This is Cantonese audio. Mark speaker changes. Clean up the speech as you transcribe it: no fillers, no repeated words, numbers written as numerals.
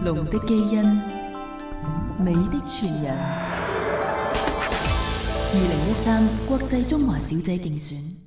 Speaker 1: 龍的基因，美的傳人。2013國際中華小姐競選。